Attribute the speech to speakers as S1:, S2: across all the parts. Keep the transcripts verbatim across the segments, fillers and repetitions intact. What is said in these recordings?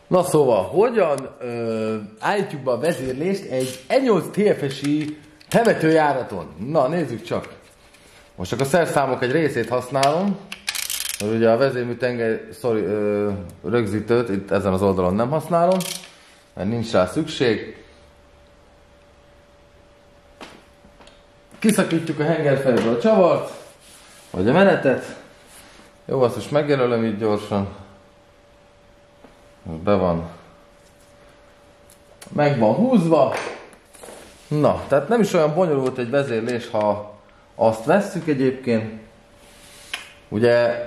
S1: Na szóval, hogyan ö, állítjuk be a vezérlést egy E nyolc T F S I temetőjáraton? Na, nézzük csak. Most csak a szerszámok egy részét használom. Ugye a vezérmű tengely sorry, ö, rögzítőt itt ezen az oldalon nem használom, mert nincs rá szükség. Kiszakítjuk a hengerfeléből a csavart, vagy a menetet. Jó, azt most megjelölöm itt gyorsan. Most be van. Meg van húzva. Na, tehát nem is olyan bonyolult egy vezérlés, ha azt vesszük egyébként. Ugye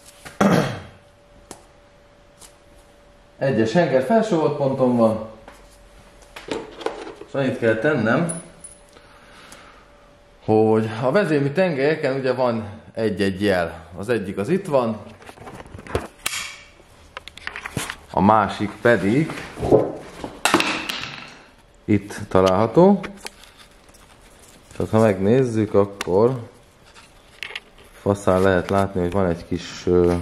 S1: egyes henger felsorolt ponton van. És annyit kell tennem, hogy a vezérmű tengelyeken ugye van egy-egy jel. Az egyik az itt van, a másik pedig itt található. Tehát ha megnézzük, akkor faszán lehet látni, hogy van egy kis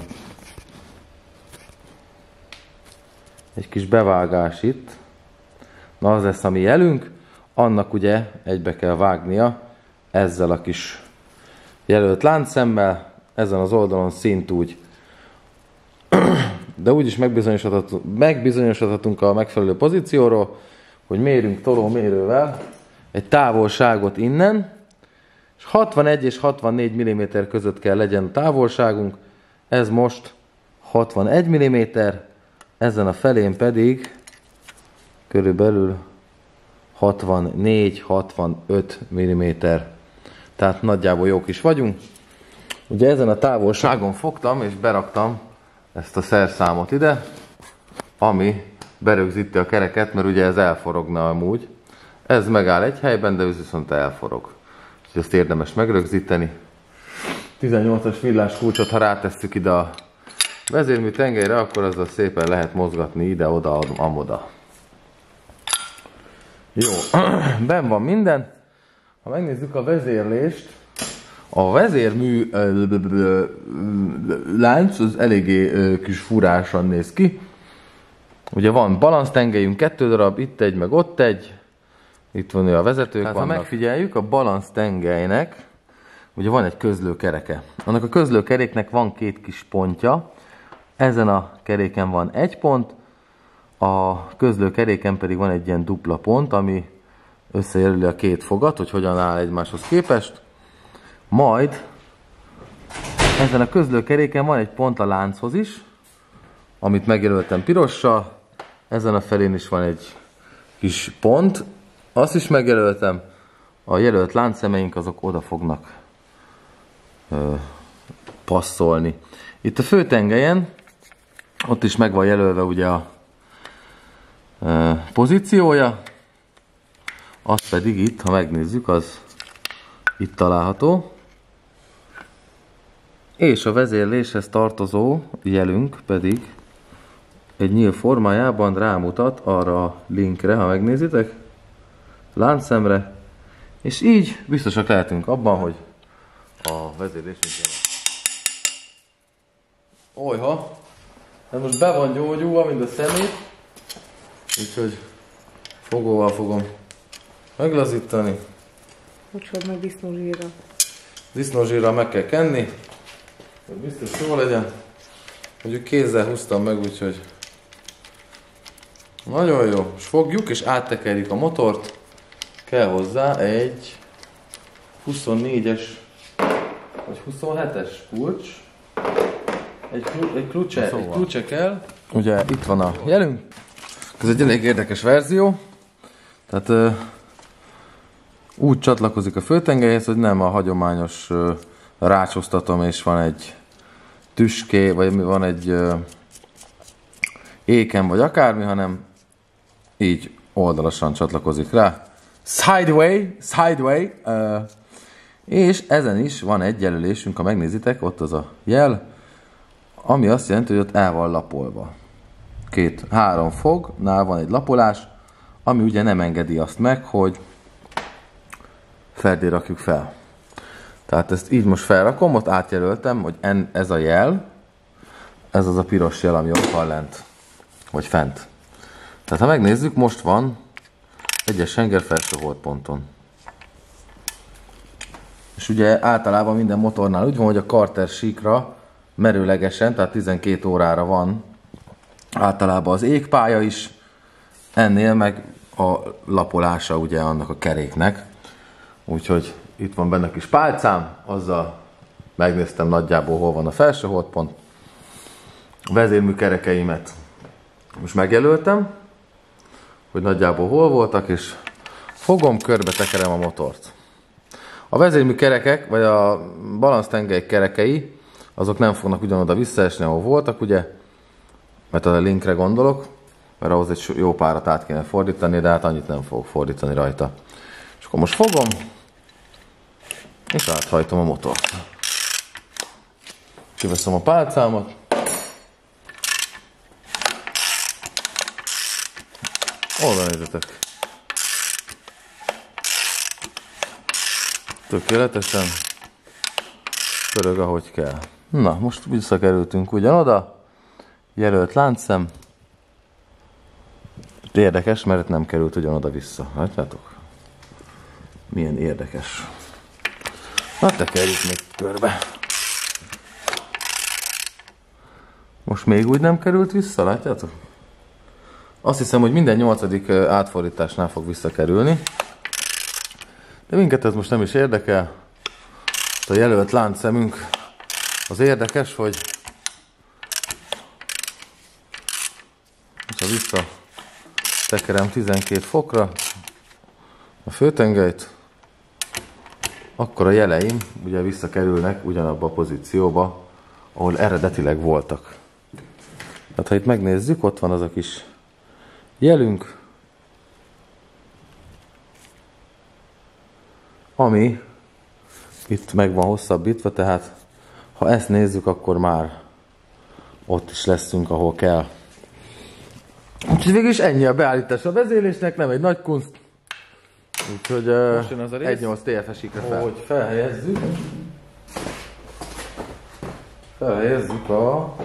S1: egy kis bevágás itt. Na, az lesz a mi jelünk. Annak ugye egybe kell vágnia ezzel a kis jelölt láncszemmel, ezen az oldalon szintúgy. De úgyis megbizonyosodhatunk, megbizonyosodhatunk a megfelelő pozícióról, hogy mérünk tolómérővel egy távolságot innen, és hatvanegy és hatvannégy milliméter között kell legyen a távolságunk. Ez most hatvanegy milliméter, ezen a felén pedig körülbelül hatvannégy hatvanöt milliméter. Tehát nagyjából jók is vagyunk. Ugye ezen a távolságon fogtam és beraktam ezt a szerszámot ide, ami berögzíti a kereket, mert ugye ez elforogna amúgy. Ez megáll egy helyben, de ez viszont elforog. Úgyhogy ezt érdemes megrögzíteni. tizennyolcas villás kulcsot, ha rátesszük ide a vezérmű tengelyre, akkor azzal szépen lehet mozgatni ide-oda, amoda. Jó, benn van minden. Ha megnézzük a vezérlést, a vezérmű lánc az eléggé kis furásan néz ki. Ugye van balansztengelyünk, kettő darab, itt egy, meg ott egy. Itt van a vezetők. Hát, ha megfigyeljük, a balansztengelynek ugye van egy közlőkereke. Annak a közlőkeréknek van két kis pontja. Ezen a keréken van egy pont, a közlőkeréken pedig van egy ilyen dupla pont, ami összejelöli a két fogat, hogy hogyan áll egymáshoz képest. Majd ezen a közlőkeréken van egy pont a lánchoz is, amit megjelöltem pirossal. Ezen a felén is van egy kis pont, azt is megjelöltem. A jelölt láncszemeink azok oda fognak ö, passzolni. Itt a főtengelyen, ott is meg van jelölve ugye a ö, pozíciója, azt pedig itt, ha megnézzük, az itt található. És a vezérléshez tartozó jelünk pedig egy nyíl formájában rámutat arra a linkre, ha megnézitek, láncszemre, és így biztosak lehetünk abban, hogy a vezérlésünk jön. Olyha, de most be van gyógyulva, mint a szemét, úgyhogy fogóval fogom meglazítani.
S2: Mocsod meg disznózsírra.
S1: Disznózsírral meg kell kenni, hogy biztos jó legyen. Mondjuk kézzel húztam meg, úgyhogy nagyon jó. És fogjuk és áttekerjük a motort. Kell hozzá egy huszonnégyes vagy huszonhetes kulcs. Egy, klu, egy, klucse, szóval. egy klucse kell. Ugye itt van a jelünk. Ez egy elég érdekes verzió. Tehát ö, úgy csatlakozik a főtengelyhez, hogy nem a hagyományos ö, rácsoztatom és van egy tüské, vagy van egy ö, éken, vagy akármi, hanem így oldalasan csatlakozik rá. Sideway, sideway, uh, és ezen is van egy jelölésünk, ha megnézitek, ott az a jel, ami azt jelenti, hogy ott el van lapolva. Két, három fognál van egy lapolás, ami ugye nem engedi azt meg, hogy ferdé rakjuk fel. Tehát ezt így most felrakom, ott átjelöltem, hogy en, ez a jel, ez az a piros jel, ami ott van lent. Vagy fent. Tehát ha megnézzük, most van egyes henger felső holdponton. És ugye általában minden motornál úgy van, hogy a karter síkra merőlegesen, tehát tizenkét órára van általában az égpálya is, ennél meg a lapolása ugye annak a keréknek. Úgyhogy itt van benne kis pálcám, azzal megnéztem nagyjából hol van a felső holdpont. A vezérmű kerekeimet most megjelöltem, hogy nagyjából hol voltak, és fogom, körbe tekerem a motort. A vezérmű kerekek, vagy a balansztengely kerekei, azok nem fognak ugyanoda visszaesni, ahol voltak, ugye, mert a linkre gondolok, mert ahhoz egy jó párat át kéne fordítani, de hát annyit nem fogok fordítani rajta. És akkor most fogom, és áthajtom a motort. Kiveszem a pálcámat. Oda nézzetek. Tökéletesen pörög, ahogy kell. Na, most visszakerültünk ugyanoda. Jelölt láncszem. Érdekes, mert nem került ugyanoda vissza. Látjátok? Milyen érdekes. Na, tekerjük még körbe. Most még úgy nem került vissza, látjátok? Azt hiszem, hogy minden nyolcadik átfordításnál fog visszakerülni. De minket ez most nem is érdekel. A jelölt láncszemünk az érdekes, hogy ha vissza tekerem tizenkét fokra a főtengelyt, akkor a jeleim ugye visszakerülnek ugyanabba a pozícióba, ahol eredetileg voltak. Tehát ha itt megnézzük, ott van az a kis jelünk, ami itt meg van hosszabbítva, tehát ha ezt nézzük, akkor már ott is leszünk, ahol kell. Úgyhogy végül is ennyi a beállítás a vezérlésnek, nem egy nagy kunst. Úgyhogy uh, egy nyolc té ef es-ikre fel. Hogy felhelyezzük. Felhelyezzük a,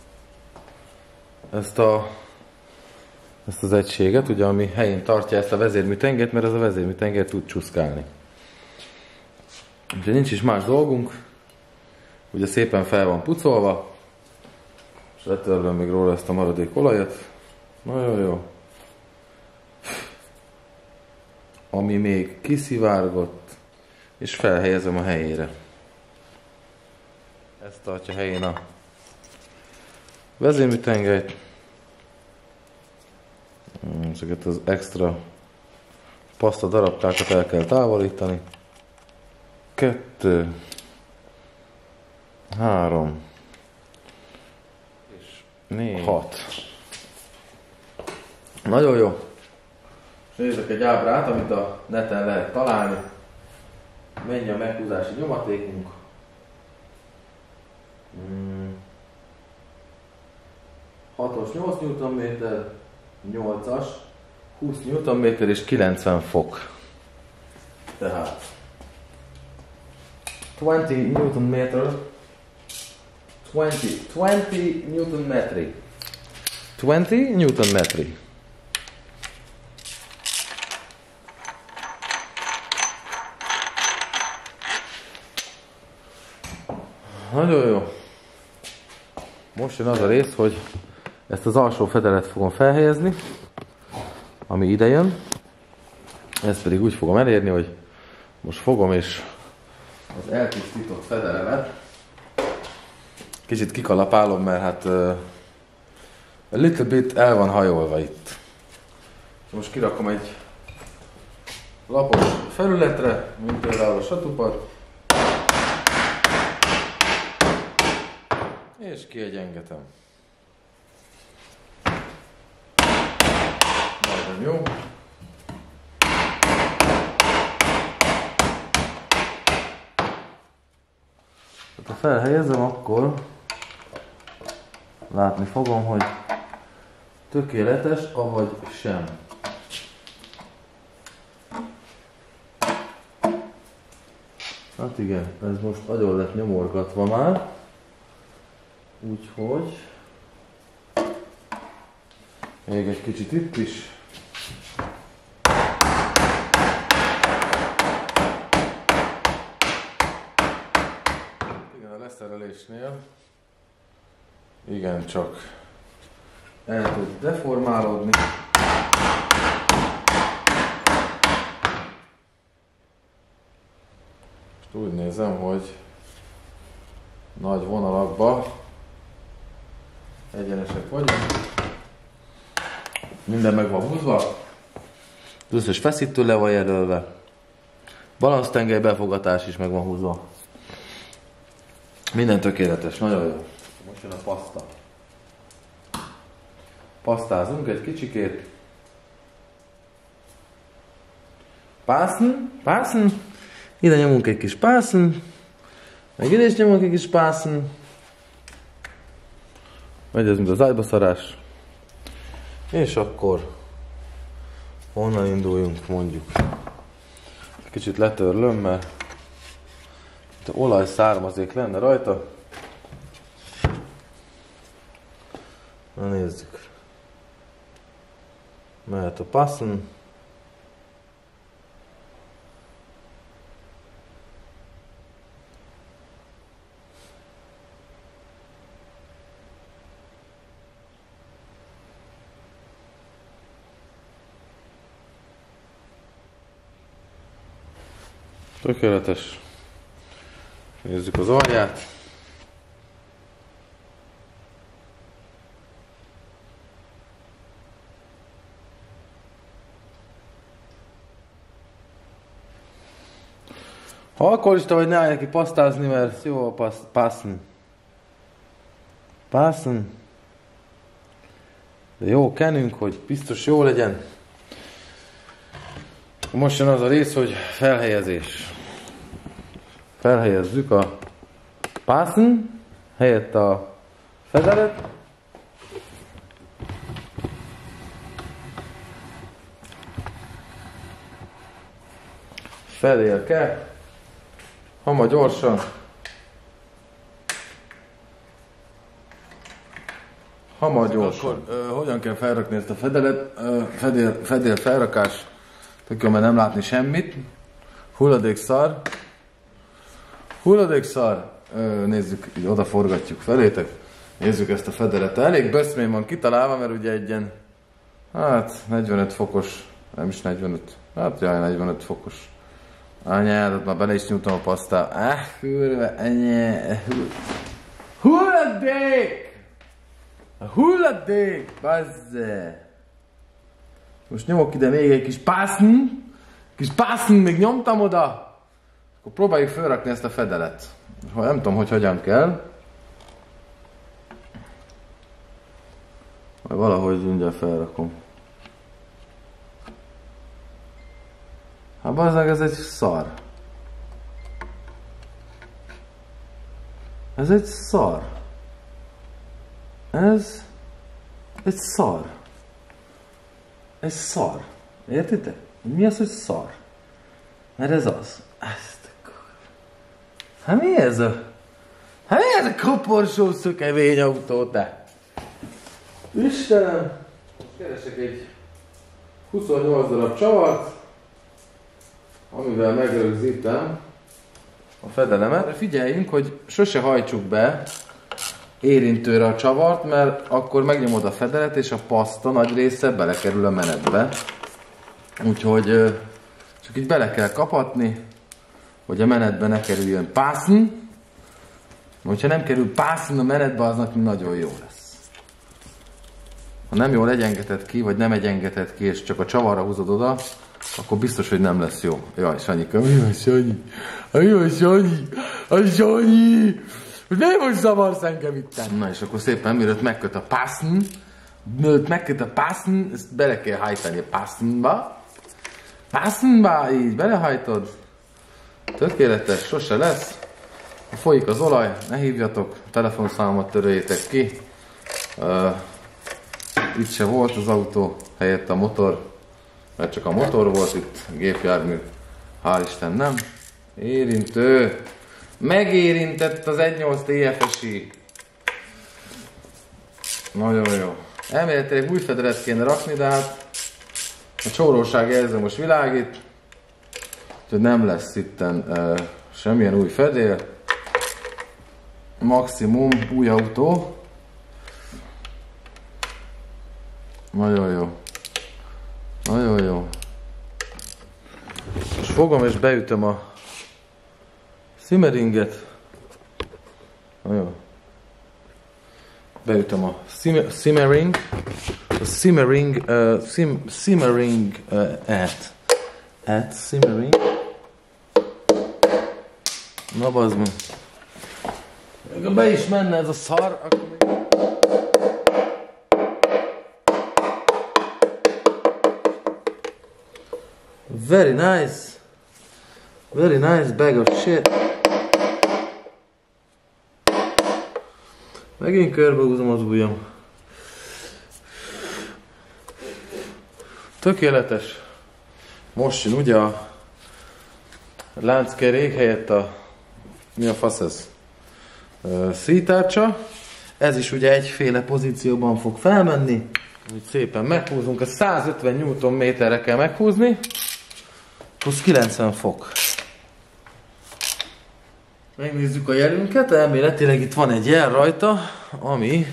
S1: ezt, a, ezt az egységet, ugye, ami helyén tartja ezt a vezérműtengelyt, mert ez a vezérműtengely tud csúszkálni. Úgyhogy nincs is más dolgunk. Ugye szépen fel van pucolva. És letörlöm még róla ezt a maradék olajat. Nagyon jó. Ami még kiszivárgott, és felhelyezem a helyére. Ez tartja helyén a vezérműtengelyt. Ezeket az extra paszta darabkákat el kell távolítani. Kettő, három, és négy, hat. Nagyon jó. És nézzük egy ábrát, amit a neten lehet találni. Mennyi a meghúzási nyomatékunk. Hmm. hatos nyolc newtonméter, nyolcas húsz newtonméter és kilencven fok. Tehát húsz newtonméter, húsz, húsz newtonmetri. húsz newtonmetri. Nagyon jó. Most jön az a rész, hogy ezt az alsó fedelet fogom felhelyezni, ami ide jön. Ezt pedig úgy fogom elérni, hogy most fogom és az eltisztított fedelemet kicsit kikalapálom, mert hát uh, a little bit el van hajolva itt. Most kirakom egy lapos felületre, mint például a satupat, és kiegyengetem. Nagyon jó. Ha felhelyezem, akkor látni fogom, hogy tökéletes, avagy sem. Hát igen, ez most nagyon lett nyomorgatva már. Úgyhogy Még egy kicsit itt is. Igen, a leszerelésnél igen, csak el tud deformálódni. Most úgy nézem, hogy nagy vonalakban egyenesek vagyunk. Minden meg van húzva. Az összes feszítő le van jelölve. Balansztengely befogatás is meg van húzva. Minden tökéletes, nagyon jó. Most jön a paszta. Pasztázunk egy kicsikét. Passen, passen. Ide nyomunk egy kis passen. Meg ide is nyomunk egy kis passen. Megy ez, mint az ágybaszarás. És akkor honnan induljunk, mondjuk. Kicsit letörlöm, mert itt olaj származék lenne rajta. Na nézzük. Mehet a passen. Tökéletes. Nézzük az alját. Ha alkoholista vagy, ne állj neki pasztázni, mert jó a passen. Passen. De jó, kenünk, hogy biztos jó legyen. Most jön az a rész, hogy felhelyezés. Felhelyezzük a passen helyett a fedelet. Fedélke. Hama gyorsan. Hama gyorsan. Akkor, ö, hogyan kell felrakni ezt a fedelet? Ö, fedél, fedél felrakás. Tök jó, mert nem látni semmit. Hulladékszar. Hulladékszar. Ö, nézzük, így odaforgatjuk felétek. Nézzük ezt a fedelet. Elég böszmén van kitalálva, mert ugye egy ilyen, hát negyvenöt fokos, nem is negyvenöt, hát jaj, negyvenöt fokos. Anyádat, már bele is nyújtom a pasztát. Ah, kurva, anyá. Hulladék! A hulladék! Bazze! Most nyomok ide még egy kis passen. Kis passen, még nyomtam oda. Akkor próbáljuk felrakni ezt a fedelet. Nem tudom, hogy hogyan kell. Majd valahogy mindjárt felrakom. Hát bazdmeg, ez egy szar. Ez egy szar. Ez egy szar. Ez szar. Értitek? Mi az, hogy szar? Mert ez az. Ezt a... Hát mi ez a... Hát mi ez a koporsó szökevényautó, te? Istenem! Keresek egy huszonnyolc darab csavart, amivel megrögzítem a fedelemet. Figyeljünk, hogy sose hajtsuk be érintőre a csavart, mert akkor megnyomod a fedelet, és a paszta nagy része belekerül a menetbe. Úgyhogy csak így bele kell kapatni, hogy a menetbe ne kerüljön passen. Hogyha nem kerül passen a menetbe, aznak nagyon jó lesz. Ha nem jól egyengetett ki, vagy nem egyengetett ki, és csak a csavarra húzod oda, akkor biztos, hogy nem lesz jó. Jaj, Sanyika, mi van, Sanyi? Mi van, Sanyi? A Sanyi! Miért most zavarsz engem itt? Na és akkor szépen, mielőtt megköt a passen, mielőtt megköt a passen, ezt bele kell hajtani a passenba. Passenba, így belehajtod. Tökéletes, sose lesz. Ha folyik az olaj, ne hívjatok, a telefonszámot töröljétek ki. Uh, itt se volt az autó, helyett a motor, mert csak a motor volt itt, a gépjármű, hál' Isten nem. Érintő. Megérintett az egy nyolc té ef es i. Nagyon jó. Elméletileg új federet kéne rakni, de hát a csóróság jelző most világít, úgyhogy nem lesz itten uh, semmilyen új fedél. Maximum új autó. Nagyon jó. Nagyon jó. Most fogom és beütöm a simmeringet. Nagyon. Beütöm a sim simmering. A simmering, uh, sim simmering uh, at. At simmering. Na bazd meg. Ha be is menne ez a szar, akkor még... Very nice. Very nice bag of shit. Megint körbehúzom az ujjam. Tökéletes. Most jön ugye a lánckerék helyett a... Mi a fasz ez? Szítárcsa. Ez is ugye egyféle pozícióban fog felmenni. Úgy szépen meghúzunk, a százötven newtonméterre kell meghúzni. Plusz kilencven fok. Megnézzük a jelünket, elméletileg itt van egy jel rajta, ami...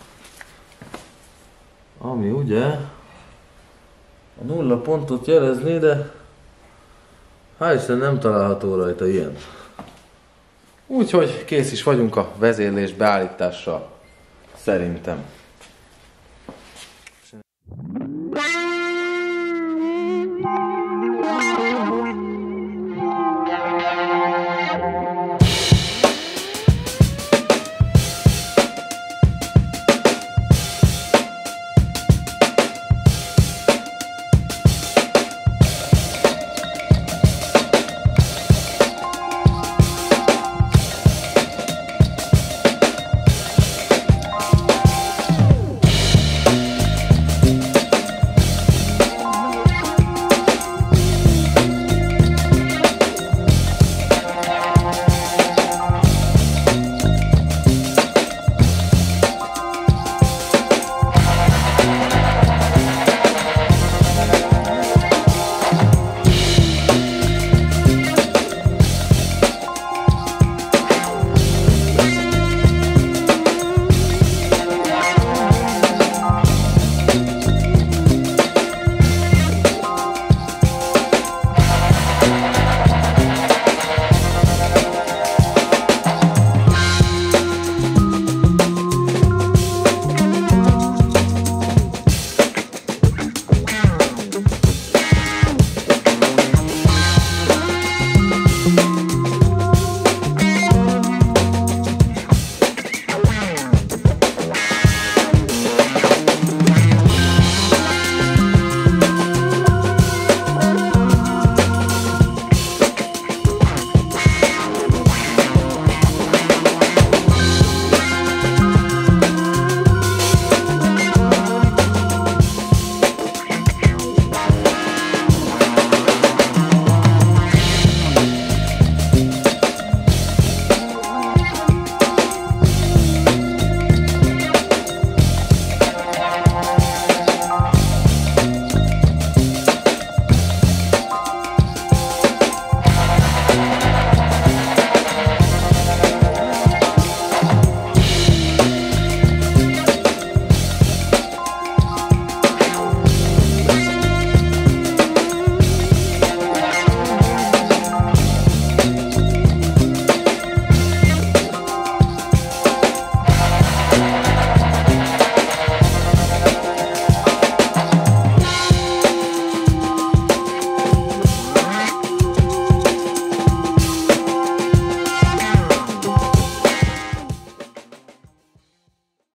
S1: Ami ugye... A nulla pontot jelezné, de... Hál' Isten nem található rajta ilyen. Úgyhogy kész is vagyunk a vezérlés beállítással. Szerintem.